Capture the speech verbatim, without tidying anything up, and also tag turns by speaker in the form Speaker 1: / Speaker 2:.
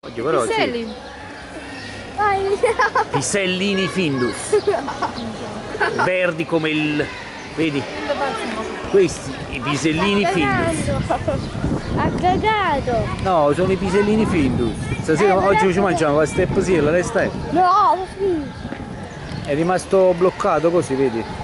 Speaker 1: Oddio, però
Speaker 2: Piselli.
Speaker 1: sì.
Speaker 2: Vai.
Speaker 1: Pisellini Findus. Verdi come il... Vedi? Questi, i pisellini Findus.
Speaker 2: Ha cagato.
Speaker 1: No, sono i pisellini Findus. Stasera,
Speaker 2: Eh,
Speaker 1: oggi ci
Speaker 2: però-
Speaker 1: mangiamo la step sì, la resta è.
Speaker 2: No, sì.
Speaker 1: È rimasto bloccato così, vedi?